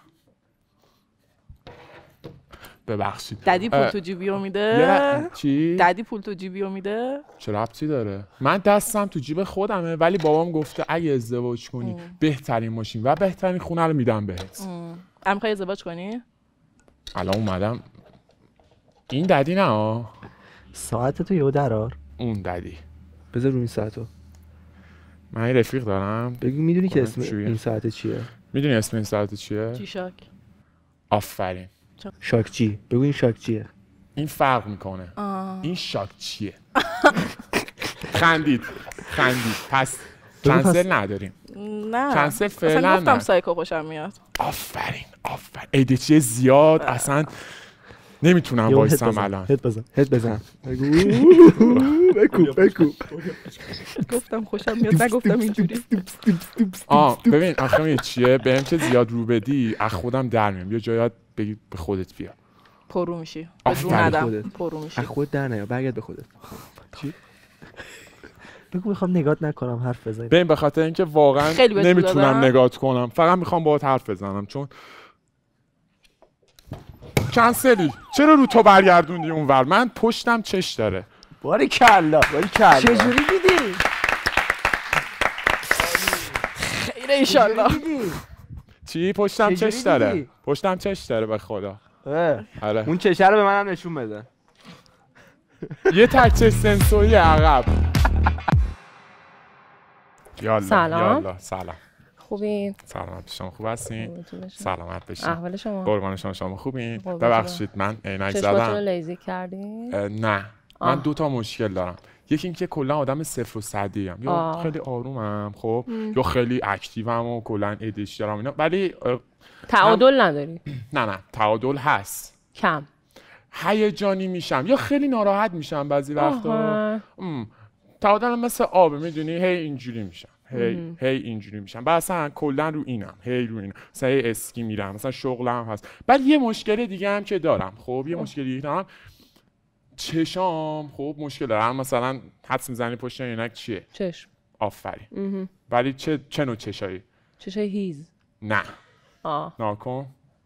Speaker 10: ببخشید.
Speaker 9: ددی پول تو جیبیو میده؟
Speaker 10: چی؟
Speaker 9: ددی پول تو جیبیو میده؟
Speaker 10: چه ربطی داره؟ من دستم تو جیب خودمه ولی بابام گفته اگه ازدواج کنی ام. بهترین ماشین و بهترین خونه رو میدم بهت.
Speaker 9: ام میخوای ازدواج کنی؟
Speaker 10: الان اومدم این ددی نه ها.
Speaker 2: ساعت تو یهو درار.
Speaker 10: اون ددی.
Speaker 1: بذار رو این ساعتو.
Speaker 10: من این رفیق دارم.
Speaker 1: بگو میدونی که اسم این ساعت چیه؟
Speaker 10: میدونی اسم این ساعت چیه؟
Speaker 9: جی شاک.
Speaker 10: آفرین.
Speaker 1: شاکچی. بگو این شاکچیه.
Speaker 10: این فرق میکنه. آه. این شاکچیه. خندید خندید پس کنسل نداریم.
Speaker 9: نه
Speaker 10: کنسل فعلا
Speaker 9: اصلا گفتم سایکو خوشم میاد.
Speaker 10: آفرین آفرین. ایدیچی زیاد اصلا نمیتونم وایسم الان.
Speaker 2: هد بزن
Speaker 1: هد بزن. بگو بگو بگو.
Speaker 9: گفتم خوشم میاد نگفتم اینجوری.
Speaker 10: آه ببین آخه می چیه بهم که زیاد رو بدی از خودم در میام. یه جایی بگی به خودت بیا.
Speaker 9: پرو میشی. بدون ندم پرو میشی.
Speaker 1: از خودت در نیا برگرد به خودت. چی؟
Speaker 2: بگو میخوام نگات نکنم حرف بزنم.
Speaker 10: ببین به خاطر اینکه واقعا نمیتونم نگات کنم فقط میخوام باهات حرف بزنم چون کنسلی چرا رو تو برگردوندی اونور؟ من پشتم چش داره.
Speaker 2: باری کلا
Speaker 1: باری کلا
Speaker 2: چجوری دیدی؟
Speaker 9: خیره ایشالله.
Speaker 10: چی پشتم چش داره؟ پشتم چش داره به خدا.
Speaker 1: آره اون چشه رو به منم نشون بده.
Speaker 10: یه تک چش سنسوری عقب. یالا
Speaker 9: سلام.
Speaker 10: یالا سلام.
Speaker 9: خوبین؟
Speaker 10: سلامت شما خوب هستین؟ سلامت بشین.
Speaker 9: احوال شما؟
Speaker 10: قربان شما شما خوبین؟ ببخشید من عینک زدم.
Speaker 9: چشماتون رو لیزیک کردین؟
Speaker 10: نه من دو تا مشکل دارم. یکی اینکه کلا آدم صفر و صدی ام، یا
Speaker 9: آه.
Speaker 10: خیلی آرومم خب یا خیلی اکتیوم و کلا ادیش دارم اینا، ولی
Speaker 9: تعادل نداری؟
Speaker 10: نه نه تعادل هست،
Speaker 9: کم
Speaker 10: هیجانی میشم یا خیلی ناراحت میشم بعضی وقتا. تعادل مثل آب میدونی، هی اینجوری میشم هی هی اینجوری میشم، بعد اصلا کلا رو اینم، هی رو اینم، مثلا هی اسکی میرم، مثلا شغلم هست. بعد یه مشکل دیگه هم که دارم، خب یه مشکل دیگه دارم، چشام خب مشکل دارم. مثلا حدس میزنی پشت عینک چیه؟
Speaker 9: چشم.
Speaker 10: آفرین. ولی چه چه نوع چشایی؟
Speaker 9: چشای هیز.
Speaker 10: نه.
Speaker 9: آه.
Speaker 10: ناکن.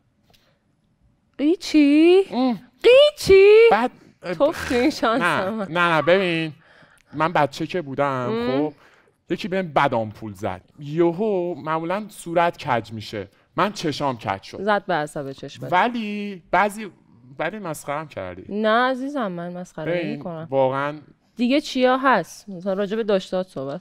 Speaker 9: قیچی؟ قیچی؟
Speaker 10: بعد
Speaker 9: توف تو این شانس
Speaker 10: نه
Speaker 9: من.
Speaker 10: نه نه ببین من بچه که بودم خب یکی بهم بد آمپول زد، یهو معمولا صورت کج میشه، من چشام کج شد.
Speaker 9: زد به عصب چشمت.
Speaker 10: ولی بعضی ولی مسخرم کردی.
Speaker 9: نه عزیزم من مسخره نمی‌کنم.
Speaker 10: واقعا
Speaker 9: دیگه چیا هست؟ مثلا راجع به داشتات صحبت.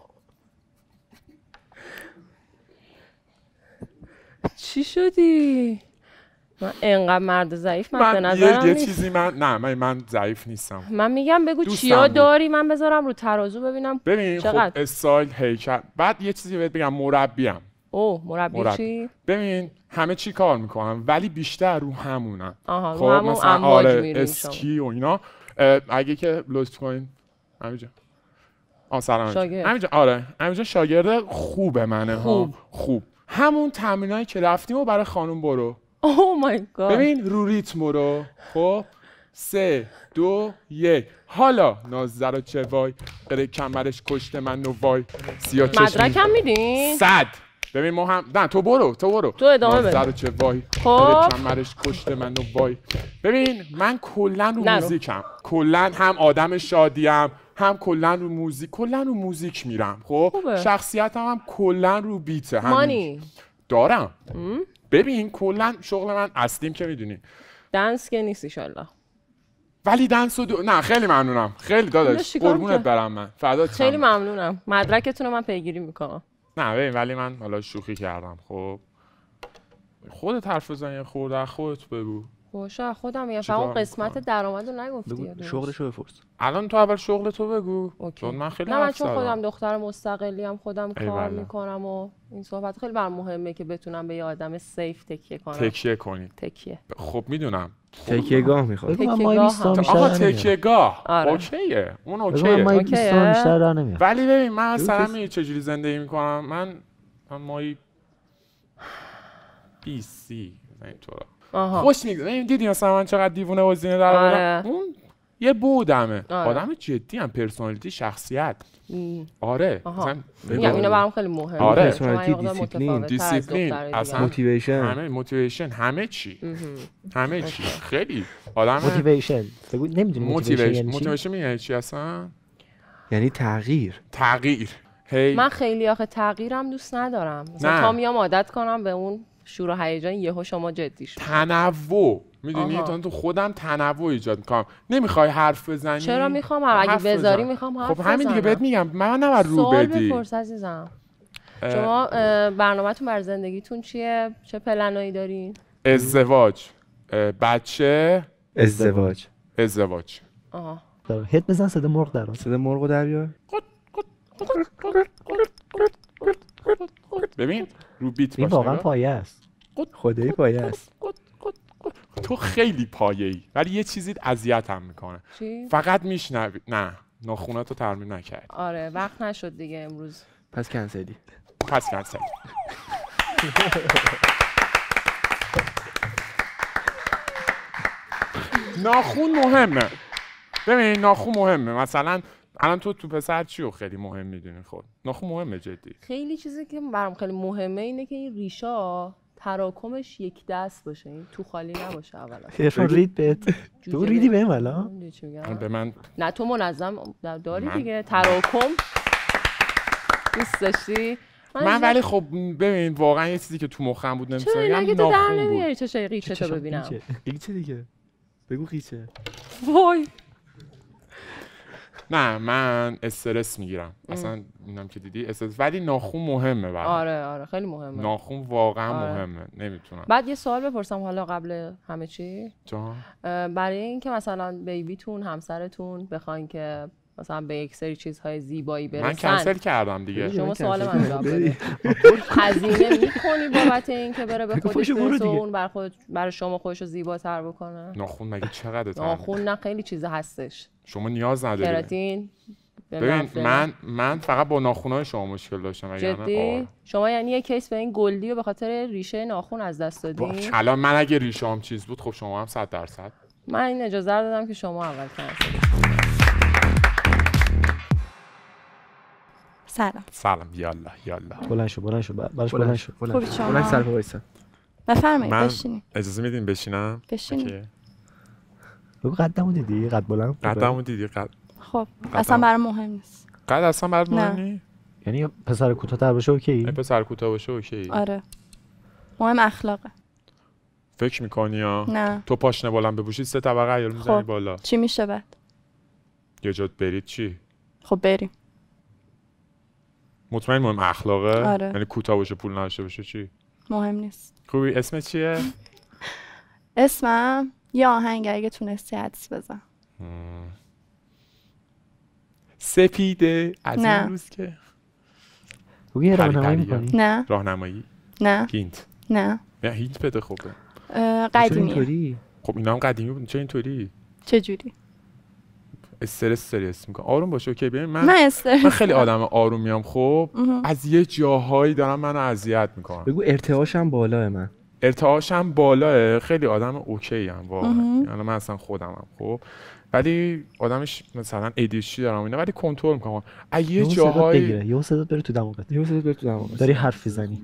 Speaker 9: چی شدی؟ من انقدر مرد ضعیف من به نظرم
Speaker 10: یه,
Speaker 9: نیست.
Speaker 10: یه چیزی من نه من من ضعیف نیستم.
Speaker 9: من میگم بگو چیا داری من بذارم رو ترازو ببینم
Speaker 10: ببین
Speaker 9: چقدر.
Speaker 10: خب استایل هیکل. بعد یه چیزی بهت بگم، مربیم.
Speaker 9: اوه مربی, مربی چی؟
Speaker 10: ببین همه چی کار میکنم ولی بیشتر رو همونم.
Speaker 9: آها
Speaker 10: خب
Speaker 9: رو همون
Speaker 10: مثلا
Speaker 9: امواج
Speaker 10: آره
Speaker 9: میریم
Speaker 10: اسکی و اینا. اگه که لطف کنین همینجا. آ سلام همینجا. آره همینجا شاگرد خوبه منه. خوب ها. خوب همون تمرینایی که رفتیم و برای خانم برو.
Speaker 9: اوه مای گاد.
Speaker 10: ببین رو ریتم رو. خب سه دو یک حالا نازده رو چه وای قره کمرش کشته من نو وای سیاه چشمی
Speaker 9: مدرکم میدین؟
Speaker 10: صد. ببین ما هم نه تو برو تو برو
Speaker 9: تو ادامه بده.
Speaker 10: نازده رو چه وای
Speaker 9: خب
Speaker 10: قره کمرش کشته من نو وای. ببین من کلا رو نرو. موزیکم کلا هم آدم شادیم هم کلا رو موزیک کلا رو موزیک میرم. خب خوبه. شخصیتم هم کلا رو بیته.
Speaker 9: مانی
Speaker 10: دارم. ببین کلا شغل من اصلیم که میدونی
Speaker 9: دنس که نیست ایشالله.
Speaker 10: ولی دنس و دو... نه خیلی ممنونم خیلی داداش قربونت برم من فدات شم.
Speaker 9: خیلی ممنونم مدرکتون رو من پیگیری میکنم.
Speaker 10: نه ببین ولی من حالا شوخی کردم. خب خودت حرف بزن خورده خودت بگو.
Speaker 9: باشه خودم میگم فقط قسمت درآمد رو نگفتی.
Speaker 1: شغلشو بپرس.
Speaker 10: الان تو اول شغل تو بگو. چون من خیلی
Speaker 9: نه من چون خودم دختر مستقلی ام خودم کار میکنم و این صحبت خیلی برام مهمه که بتونم به یه آدم سیف تکیه کنم.
Speaker 10: تکیه کنی.
Speaker 9: تکیه.
Speaker 10: خب میدونم.
Speaker 1: تکیه‌گاه میخواد.
Speaker 2: بگو من مای بیست تا بیشتر
Speaker 10: آها تکیه‌گاه. اوکیه. اون اوکیه.
Speaker 2: بگو من مای بیست تا بیشتر در نمیاد.
Speaker 10: ولی ببین من مثلا می چجوری زندگی میکنم. من من مای بیست اینطورا. خوش میگذره. دیدی مثلا من چقدر دیوونه وزینه در آوردم. اون یه بودمه. آدم جدی ام، پرسونالیتی، شخصیت. آره
Speaker 9: مثلا میگم اینا برام خیلی مهمه.
Speaker 10: آره
Speaker 1: پرسونالیتی، دیسیپلین،
Speaker 10: دیسیپلین، اصلا
Speaker 1: موتیویشن،
Speaker 10: همه موتیویشن، همه چی. همه چی. خیلی آدم
Speaker 2: موتیویشن. بگو نمیدونی موتیویشن.
Speaker 10: موتیویشن میگه چی اصلا؟
Speaker 1: یعنی تغییر.
Speaker 10: تغییر. هی
Speaker 9: من خیلی آخه تغییرم دوست ندارم. مثلا تا میام عادت کنم به اون شور و هیجان یهو شما جدی شد.
Speaker 10: تنوع میدونی تو تو خودم تنوع ایجاد میکنم. نمیخوای حرف بزنی؟
Speaker 9: چرا میخوام اگه بذاری میخوام حرف
Speaker 10: بزنم. خب همین دیگه بهت میگم من نباید رو بدی.
Speaker 9: سوال بپرس عزیزم. شما برنامه‌تون برای زندگیتون چیه؟ چه پلنایی دارین؟
Speaker 10: ازدواج، بچه،
Speaker 1: ازدواج.
Speaker 10: ازدواج.
Speaker 9: آها.
Speaker 2: هت بزن صدا مرغ در.
Speaker 1: صدا مرغ در بیار.
Speaker 10: ببین رو بیت
Speaker 2: باشه. واقعا پایه است.
Speaker 1: خدایی پایه است.
Speaker 10: تو خیلی پایه‌ای ولی یه چیزی اذیتم میکنه.
Speaker 9: چی؟
Speaker 10: فقط میشنوی. نه ناخوناتو ترمیم نکرد.
Speaker 9: آره وقت نشد دیگه امروز.
Speaker 1: پس کنسلی.
Speaker 10: پس کنسلی. ناخون مهمه. ببین ناخون مهمه. مثلا الان تو تو پسر چیو خیلی مهم میدونی خود؟ ناخون مهمه جدی.
Speaker 9: خیلی چیزی که برام خیلی مهمه اینه که این ریشا تراکمش یک دست باشه، این تو خالی نباشه اولا.
Speaker 2: عرفان رید بهت. تو ریدی بهم الان؟
Speaker 10: به من
Speaker 9: نه تو منظم داری دیگه. تراکم دوست داشتی؟
Speaker 10: من ولی خب ببین واقعا یه چیزی که تو مخم بود نمی‌تونم
Speaker 9: بگم ناخن بود. چرا در نمیاری چه قیچه تو ببینم؟
Speaker 1: قیچه دیگه. بگو قیچه.
Speaker 9: وای.
Speaker 10: نه من استرس میگیرم اصلا اینم که دیدی استرس، ولی ناخون مهمه برام.
Speaker 9: آره آره خیلی مهمه.
Speaker 10: ناخون واقعا
Speaker 9: آره.
Speaker 10: مهمه، نمیتونم.
Speaker 9: بعد یه سوال بپرسم حالا قبل همه چی.
Speaker 10: جان.
Speaker 9: برای اینکه مثلا بیبیتون همسرتون بخواین که مثلا به یک سری چیزهای زیبایی برسن،
Speaker 10: من کنسل کردم دیگه.
Speaker 9: شما سوال من جواب بده. هزینه میکنی بابت اینکه بره به خودش برسه اون بر خود برای شما خودشو زیباتر بکنه؟
Speaker 10: ناخون مگه چقدر تن؟
Speaker 9: ناخون نه خیلی چیز هستش.
Speaker 10: شما نیاز نداری.
Speaker 9: کراتین.
Speaker 10: ببین من من فقط با ناخونای شما مشکل داشتم.
Speaker 9: جدی؟ شما یعنی یه کیس به این گلدی و به خاطر ریشه ناخون از دست دادین؟
Speaker 10: الان من اگه ریشه‌ام چیز بود خب شما هم صد درصد.
Speaker 9: من این اجازه رو دادم که شما اول کنسل.
Speaker 7: سلام.
Speaker 10: سلام یالا یالا.
Speaker 2: بلند شو بلند شو براش بلند شو.
Speaker 7: خوبی شما؟
Speaker 1: بلند سر وایسا.
Speaker 7: بفرمایید بشینید.
Speaker 10: اجازه میدین بشینم؟
Speaker 7: بشینید.
Speaker 2: بگو قدمو دیدی؟ قد بلند.
Speaker 10: قدمو دیدی؟ قد.
Speaker 7: خب اصلا برام مهم نیست.
Speaker 10: قد اصلا برات مهم نیست؟
Speaker 2: یعنی پسر کوتاه‌تر باشه اوکی؟
Speaker 10: پسر کوتاه باشه اوکی.
Speaker 7: آره. مهم اخلاقه.
Speaker 10: فکر میکنی یا
Speaker 7: نه.
Speaker 10: تو پاشنه بلند بپوشی سه طبقه عیال میزنی
Speaker 7: خب.
Speaker 10: بالا.
Speaker 7: چی میشه بعد؟
Speaker 10: یه جات برید چی؟
Speaker 7: خب بریم.
Speaker 10: مطمئن مهم اخلاقه؟
Speaker 7: آره.
Speaker 10: یعنی کوتاه باشه پول نداشته باشه چی؟
Speaker 7: مهم نیست.
Speaker 10: خوبی اسمت چیه؟
Speaker 7: اسمم یه آهنگ اگه تونستی حدس بزن.
Speaker 10: سپیده از
Speaker 7: نه.
Speaker 10: این روز که
Speaker 2: بگو یه راهنمایی میکنی؟
Speaker 7: نه.
Speaker 10: راهنمایی؟
Speaker 7: نه.
Speaker 10: هینت؟
Speaker 7: نه.
Speaker 10: نه هینت بده خوبه.
Speaker 7: قدیمیه.
Speaker 10: خب اینا هم قدیمی بود چه اینطوری؟
Speaker 7: چه جوری؟
Speaker 10: استرس استرس میکنم. آروم باش اوکی. ببین من
Speaker 7: من,
Speaker 10: من خیلی آدم آرومیام. خب از یه جاهایی دارم منو اذیت میکنم.
Speaker 1: بگو ارتعاش هم بالاه. من
Speaker 10: ارتعاش هم بالاه. خیلی آدم اوکی ام واقعا. یعنی من اصلا خودمم خب ولی آدمش مثلا ای دی اچ دی دارم اینا ولی کنترل میکنم. از یه جاهایی
Speaker 2: یه صدا بره تو دماغت.
Speaker 1: یه صدا بره تو دماغت.
Speaker 2: داری حرف میزنی.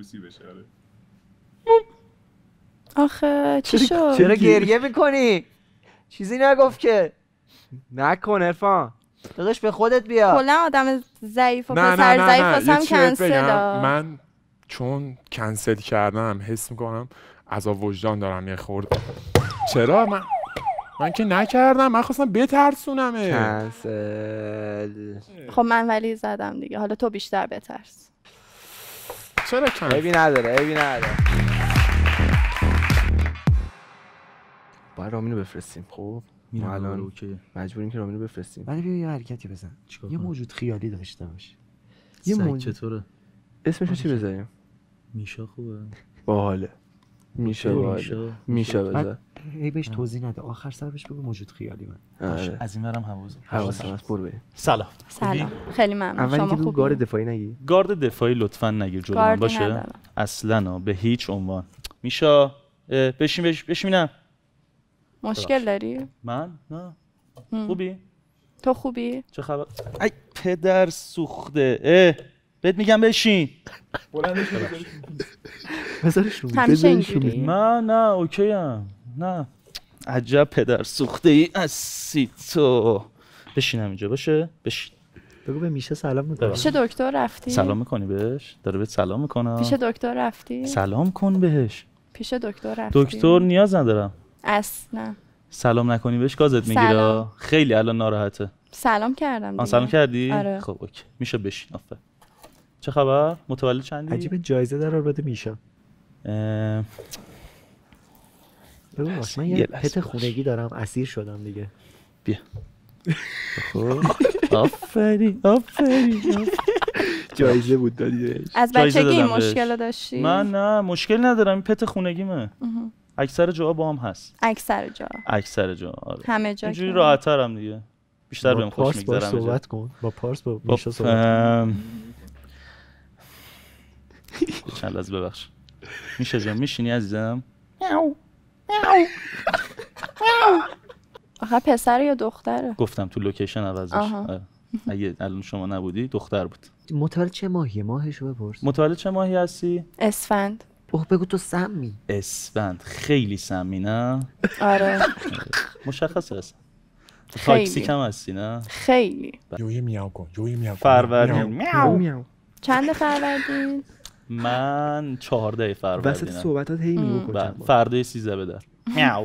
Speaker 7: آخه چی شد؟
Speaker 2: چرا گریه میکنی؟ چیزی نگفت که.
Speaker 1: نکن عرفان.
Speaker 2: داداش به خودت بیا.
Speaker 7: کلا آدم ضعیف و
Speaker 10: نه
Speaker 7: پسر
Speaker 10: نه
Speaker 7: ضعیف
Speaker 10: نه
Speaker 7: واسم کنسل.
Speaker 10: من چون کنسل کردم حس میکنم عذاب وجدان دارم یه خورده. چرا من من که نکردم. من خواستم بترسونمه.
Speaker 1: کنسل.
Speaker 7: خب من ولی زدم دیگه. حالا تو بیشتر بترس.
Speaker 10: چرا کنسل؟
Speaker 1: عیبی نداره عیبی نداره. باید رامینو بفرستیم. خب ما الان اوکی مجبوریم که رامینو بفرستیم.
Speaker 2: ولی بیا یه حرکتی بزن. یه موجود خیالی داشته باشه.
Speaker 5: یه موجود چطوره؟
Speaker 1: اسمشو چی بذاریم؟
Speaker 5: میشا خوبه.
Speaker 1: باحاله. میشه باحاله. میشه بذار.
Speaker 2: هی بهش توضیح نده. آخر سر بهش بگو موجود خیالی من.
Speaker 5: آره. از این برم حواسم.
Speaker 1: حواسم هست. برو بریم.
Speaker 5: سلام.
Speaker 7: سلام. خیلی ممنون.
Speaker 1: شما خوبی؟
Speaker 7: خوبی؟
Speaker 1: گارد دفاعی نگی.
Speaker 5: گارد دفاعی لطفاً نگیر جلو من باشه. ندارم. اصلاً به هیچ عنوان. میشا بشین بش بشینم.
Speaker 7: مشکل داری؟
Speaker 5: من؟ نه. خوبی؟
Speaker 7: تو خوبی؟
Speaker 5: چه خبر؟ ای پدر سوخته. اه بهت میگم بشین.
Speaker 2: بلندش بذارش رو.
Speaker 7: همیشه اینجوری؟
Speaker 5: من نه اوکی ام. نه. عجب پدر سوخته ای هستی تو. بشینم اینجا باشه؟ بشین.
Speaker 2: بگو به میشه سلام میکنم.
Speaker 7: پیش دکتر رفتی؟
Speaker 5: سلام میکنی بهش؟ داره بهت سلام میکنه.
Speaker 7: پیش دکتر رفتی؟
Speaker 5: سلام کن بهش.
Speaker 7: پیش دکتر رفتی؟
Speaker 5: دکتر نیاز ندارم.
Speaker 7: اصلا.
Speaker 5: سلام نکنی بهش گازت میگیره. خیلی الان ناراحته.
Speaker 7: سلام کردم دیگه.
Speaker 5: سلام کردی؟
Speaker 7: آره.
Speaker 5: خب اوکی. میشه بشین آفر. چه خبر؟ متولد چندی؟
Speaker 2: عجیب جایزه در بده میشه.
Speaker 5: اه...
Speaker 2: بگو من یه پت خونگی دارم اسیر شدم دیگه.
Speaker 5: بیا. خب آفرین آفرین.
Speaker 1: جایزه بود دادی.
Speaker 7: از بچگی این مشکل داشتی؟
Speaker 5: من نه مشکل ندارم. این پت خونگیمه. اکثر جاها با هم هست.
Speaker 7: اکثر جا.
Speaker 5: اکثر جا آره.
Speaker 7: همه جا.
Speaker 5: اینجوری راحت‌ترم دیگه. بیشتر بهم خوش میگذره.
Speaker 2: با پارس صحبت کن. با پارس با میشه صحبت کن.
Speaker 5: چند لحظه ببخش. میشه جان میشینی عزیزم؟
Speaker 7: آخه پسر یا دختره؟
Speaker 5: گفتم تو لوکیشن عوض بشه. اگه الان شما نبودی دختر بود.
Speaker 2: متولد چه ماهیه؟ ماهشو بپرس.
Speaker 5: متولد چه ماهی هستی؟
Speaker 7: اسفند.
Speaker 2: اوه بگو تو سمی.
Speaker 5: اسفند خیلی سمی نه؟
Speaker 4: آره
Speaker 5: مشخصه اصلا.
Speaker 4: خیلی.
Speaker 5: تاکسی کم هستی نه؟
Speaker 4: خیلی.
Speaker 10: یوی میاو کن یوی میاو کن.
Speaker 5: فروردین
Speaker 10: میاو.
Speaker 5: میاو.
Speaker 4: چند فروردین؟
Speaker 5: من چهارده فروردین.
Speaker 1: وسط صحبتات هی میو کن.
Speaker 5: فردای سیزده بدر. میاو.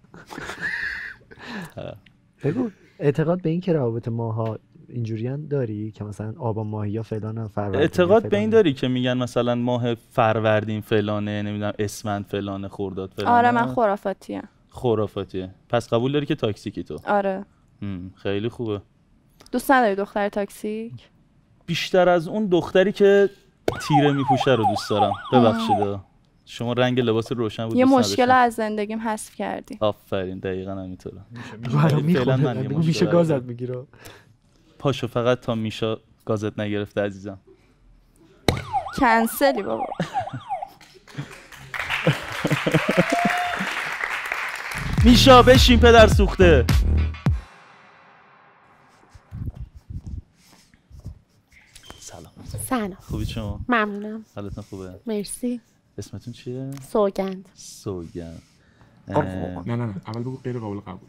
Speaker 2: بگو اعتقاد به این که روابط ماها اینجوریان داری که مثلا آبان ماهی یا فلان فروردین؟
Speaker 5: اعتقاد به این داری که میگن مثلا ماه فروردین فلانه، نمیدونم اسفند فلانه، خرداد فلانه؟
Speaker 4: آره من خرافاتیه.
Speaker 5: خرافاتیه. پس قبول داری که تاکسیکی تو؟
Speaker 4: آره.
Speaker 5: خیلی خوبه.
Speaker 4: دوست نداری دختر تاکسیک؟
Speaker 5: بیشتر از اون دختری که تیره میپوشه رو دوست دارم. ببخشید شما رنگ لباس روشن بود.
Speaker 4: یه مشکل از زندگیم حذف کردی.
Speaker 5: آفرین دقیقاً همینطوره.
Speaker 2: فعلا من میشه گازت میگیره.
Speaker 5: پاشو فقط تا میشا گازت نگرفته عزیزم.
Speaker 4: کنسلی بابا.
Speaker 5: میشا بشین پدر سوخته. سلام.
Speaker 9: سلام.
Speaker 5: خوبی شما؟
Speaker 9: ممنونم.
Speaker 5: حالتون خوبه؟
Speaker 9: مرسی.
Speaker 5: اسمتون چیه؟
Speaker 9: سوگند.
Speaker 5: سوگند.
Speaker 10: نه نه نه اول بگو غیر قابل قبول.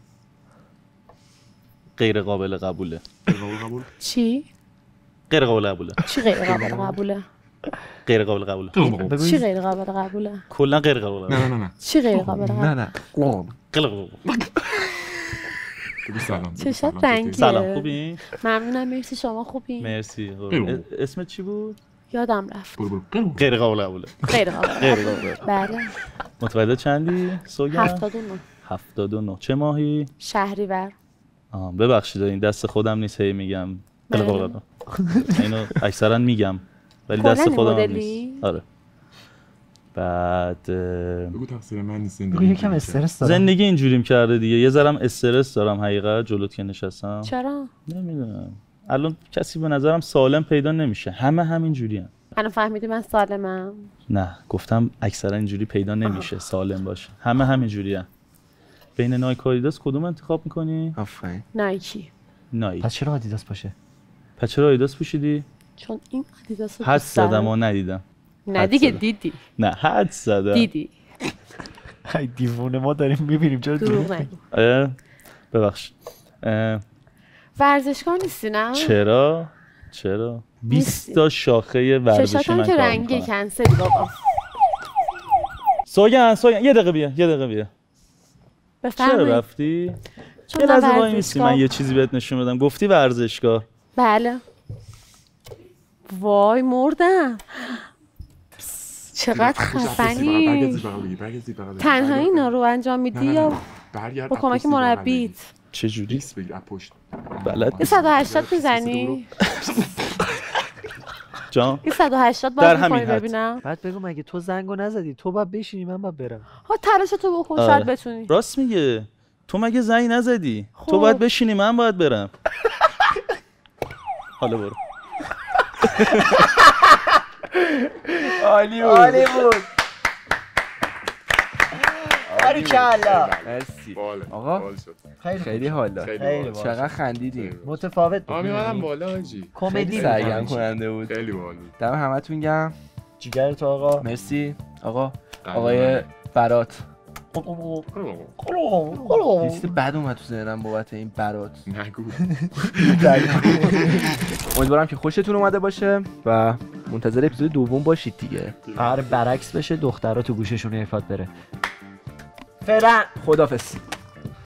Speaker 5: غیر قابل قبوله.
Speaker 10: غیر قابل قبول؟
Speaker 9: چی؟
Speaker 5: غیر قابل قبوله.
Speaker 9: چی غیر قابل قبوله؟
Speaker 5: غیر قابل قبوله.
Speaker 9: چی غیر قابل قبوله؟
Speaker 5: کلا غیر قابل قبوله.
Speaker 10: نه نه نه.
Speaker 9: چی غیر قابل قبوله؟
Speaker 1: نه نه.
Speaker 5: غیر قابل.
Speaker 10: سلام.
Speaker 9: چشات رنگیه.
Speaker 5: سلام خوبی؟
Speaker 9: ممنونم مرسی شما خوبی؟
Speaker 5: مرسی. اسمت چی بود؟
Speaker 9: یادم رفت.
Speaker 5: غیر قابل قبوله.
Speaker 9: غیر قابل قبوله. بله.
Speaker 5: متولد چندی؟ سوگند؟
Speaker 9: هفتاد و نه.
Speaker 5: هفتاد و نه. چه ماهی؟
Speaker 9: شهریور.
Speaker 5: آه ببخشید این دست خودم نیست هی میگم. غیر قابل قبوله. اینو اکثرا میگم ولی دست خودم نیست. آره. بعد
Speaker 10: بگو تقصیر من نیست.
Speaker 2: بگو یکم استرس دارم.
Speaker 5: زندگی اینجوریم کرده دیگه. یه ذرم استرس دارم حقیقت جلوت که نشستم.
Speaker 9: چرا؟
Speaker 5: نمیدونم. الان کسی به نظرم سالم پیدا نمیشه. همه همین جورین.
Speaker 9: الان فهمیدی من سالمم؟
Speaker 5: نه گفتم اکثرا اینجوری پیدا نمیشه سالم باشه. همه همین جورین. بین نایک و آدیداس کدوم انتخاب میکنی؟
Speaker 1: آفرین.
Speaker 9: نایکی.
Speaker 5: نایک.
Speaker 2: پس چرا آدیداس باشه؟
Speaker 5: پس چرا آدیداس پوشیدی؟
Speaker 9: چون این آدیداس رو
Speaker 5: حد زدم و ندیدم.
Speaker 9: نه دیگه دیدی.
Speaker 5: نه حد زدم.
Speaker 9: دیدی.
Speaker 2: ای دیوونه ما داریم میبینیم چرا
Speaker 9: دروغ نگو.
Speaker 5: ببخشید.
Speaker 9: ورزشکار نیستی نه؟
Speaker 5: چرا؟ چرا؟ بیست تا شاخه ورزشی من
Speaker 9: که
Speaker 5: کار
Speaker 9: رنگی
Speaker 5: میکنم.
Speaker 9: کنسلی بابا.
Speaker 5: سوگند سوگند یه دقیقه بیا یه دقیقه بیا.
Speaker 9: بفرمایید.
Speaker 5: چرا رفتی؟
Speaker 9: چون
Speaker 5: یه لحظه وای
Speaker 9: ورزشکار...
Speaker 5: میستی من یه چیزی بهت نشون بدم. گفتی ورزشگاه.
Speaker 9: بله. وای مردم. چقدر خفنی. تنها اینا رو انجام میدی یا با کمک مربیت؟
Speaker 5: چجوری؟
Speaker 10: بگیر از پشت.
Speaker 5: بلد
Speaker 9: یه صد و هشتاد میزنی؟
Speaker 5: جان؟
Speaker 9: یه صد و هشتاد
Speaker 5: در
Speaker 9: باز میکنی
Speaker 5: همین حد.
Speaker 9: ببینم.
Speaker 2: بعد بگو مگه تو زنگو نزدی؟ تو باید بشینی من باید برم.
Speaker 9: ها تلاش تو بکن شاید بتونی.
Speaker 5: راست میگه. تو مگه زنگ نزدی؟ تو باید بشینی من باید برم. حالا برو.
Speaker 1: عالی بود.
Speaker 2: عالی بود. باریکلا.
Speaker 1: مرسی.
Speaker 10: بالا.
Speaker 1: آقا
Speaker 2: خیلی
Speaker 1: خیلی حالا.
Speaker 10: خیلی
Speaker 1: چقدر خندیدیم.
Speaker 2: متفاوت بود.
Speaker 10: آ میمدم بالا حاجی.
Speaker 2: کمدی
Speaker 1: سرگرم کننده بود.
Speaker 10: خیلی باحال.
Speaker 1: دم همتون گرم.
Speaker 2: جیگر تو آقا.
Speaker 1: مرسی آقا. آقای برات. یه چیز بد اومد تو ذهنم بابت این برات.
Speaker 10: نگو.
Speaker 1: امیدوارم که خوشتون اومده باشه و منتظر اپیزود دوم باشید دیگه.
Speaker 2: قرار برعکس بشه دخترها تو گوششون ایفاد بره. فعلا
Speaker 1: خدافظ.